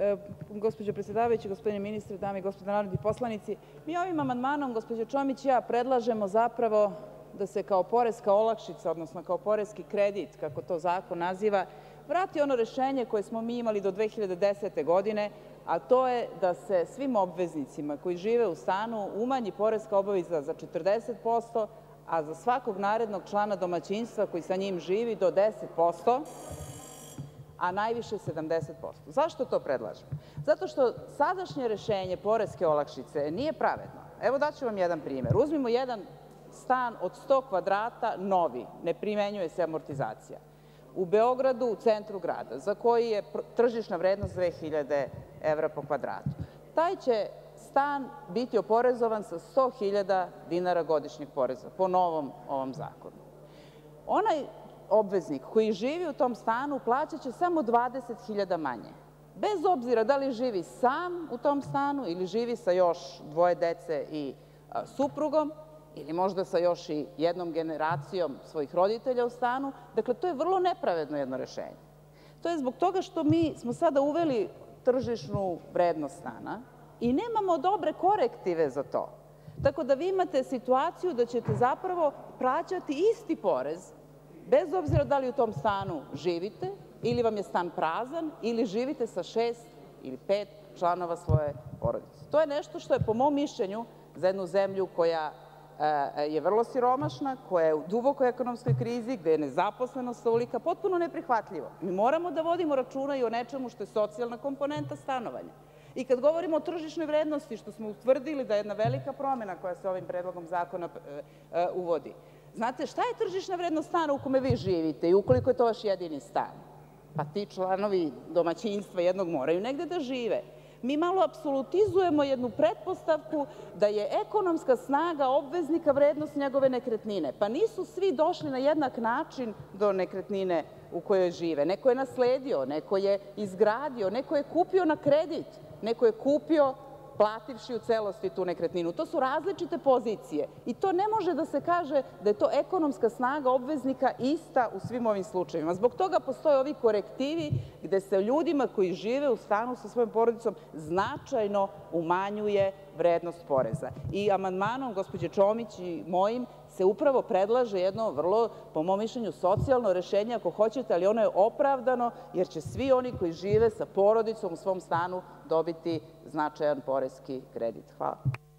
Gospođo predsedavajuća, gospodine ministre, dame i gospodo narodni poslanici, mi ovim amandmanom, gospođa Čomić i ja, predlažemo zapravo da se kao poreska olakšica, odnosno kao poreski kredit, kako to zakon naziva, vrati ono rešenje koje smo mi imali do 2010. godine, a to je da se svim obveznicima koji žive u stanu umanji poreska obaveza za 40%, a za svakog narednog člana domaćinstva koji sa njim živi do 10%, a najviše 70%. Zašto to predlažem? Zato što sadašnje rešenje poreske olakšice nije pravedno. Evo daću vam jedan primer. Uzmimo jedan stan od 100 kvadrata, novi, ne primenjuje se amortizacija, u Beogradu, u centru grada, za koji je tržišna vrednost 2000 evra po kvadratu. Taj će stan biti oporezovan sa 100.000 dinara godišnjeg poreza, po novom ovom zakonu. Onaj obveznik koji živi u tom stanu plaćaće samo 20.000 manje, bez obzira da li živi sam u tom stanu ili živi sa još dvoje dece i suprugom, ili možda sa još i jednom generacijom svojih roditelja u stanu. Dakle, to je vrlo nepravedno jedno rešenje. To je zbog toga što mi smo sada uveli tržišnu vrednost stana i nemamo dobre korektive za to. Tako da vi imate situaciju da ćete zapravo plaćati isti porez, bez obzira da li u tom stanu živite ili vam je stan prazan ili živite sa 6 ili 5 članova svoje porodice. To je nešto što je, po mom mišljenju, za jednu zemlju koja je vrlo siromašna, koja je u dubokoj ekonomskoj krizi, gde je nezaposlenost ovolika, potpuno neprihvatljivo. Mi moramo da vodimo računa i o nečemu što je socijalna komponenta stanovanja. I kad govorimo o tržišnoj vrednosti, što smo utvrdili da je jedna velika promena koja se ovim predlogom zakona uvodi. Znate, šta je tržišna vrednost stana u kome vi živite i ukoliko je to vaš jedini stan? Pa ti članovi domaćinstva jednog moraju negde da žive. Mi malo apsolutizujemo jednu pretpostavku da je ekonomska snaga obveznika vrednost njegove nekretnine. Pa nisu svi došli na jednak način do nekretnine u kojoj žive. Neko je nasledio, neko je izgradio, neko je kupio na kredit, neko je kupio plativši u celosti tu nekretninu. To su različite pozicije i to ne može da se kaže da je to ekonomska snaga obveznika ista u svim ovim slučajevima. Zbog toga postoje ovi korektivi gde se ljudima koji žive u stanu sa svojom porodicom značajno umanjuje vrednost poreza. I amandmanom gospođe Čomić i mojim se upravo predlaže jedno vrlo, po mom mišljenju, socijalno rešenje, ako hoćete, ali ono je opravdano, jer će svi oni koji žive sa porodicom u svom stanu dobiti značajan poreski kredit. Hvala.